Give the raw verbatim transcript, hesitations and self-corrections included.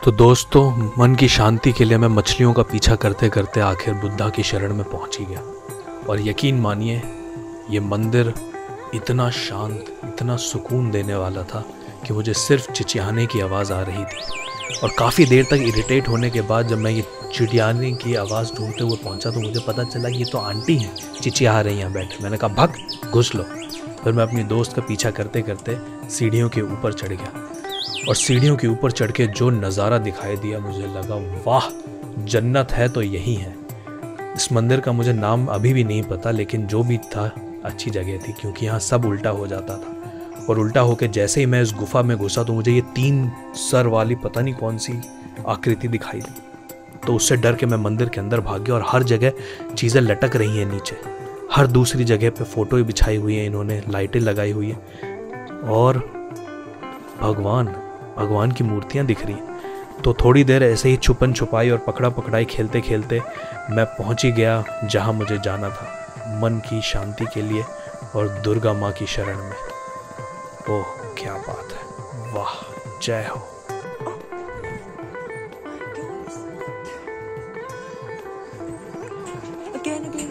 तो दोस्तों, मन की शांति के लिए मैं मछलियों का पीछा करते करते आखिर बुद्धा की शरण में पहुंच ही गया। और यकीन मानिए, ये मंदिर इतना शांत, इतना सुकून देने वाला था कि मुझे सिर्फ चिचियाने की आवाज़ आ रही थी। और काफ़ी देर तक इरिटेट होने के बाद जब मैं ये चिड़ियाने की आवाज़ ढूंढते हुए पहुंचा तो मुझे पता चला कि ये तो आंटी हैं, चिचिया रही हैं बैठे। मैंने कहा भग, घुस लो। फिर मैं अपनी दोस्त का पीछा करते करते सीढ़ियों के ऊपर चढ़ गया। और सीढ़ियों के ऊपर चढ़ के जो नज़ारा दिखाई दिया, मुझे लगा वाह, जन्नत है तो यही है। इस मंदिर का मुझे नाम अभी भी नहीं पता, लेकिन जो भी था अच्छी जगह थी, क्योंकि यहाँ सब उल्टा हो जाता था। और उल्टा होके जैसे ही मैं इस गुफा में घुसा तो मुझे ये तीन सर वाली पता नहीं कौन सी आकृति दिखाई दी। तो उससे डर के मैं मंदिर के अंदर भाग गया। और हर जगह चीज़ें लटक रही हैं नीचे, हर दूसरी जगह पे फ़ोटो बिछाई हुई हैं इन्होंने, लाइटें लगाई हुई हैं और भगवान भगवान की मूर्तियाँ दिख रही हैं। तो थोड़ी देर ऐसे ही छुपन छुपाई और पकड़ा पकड़ाई खेलते खेलते मैं पहुंच ही गया जहां मुझे जाना था, मन की शांति के लिए और दुर्गा माँ की शरण में। ओह क्या बात है, वाह, जय हो। Again, again.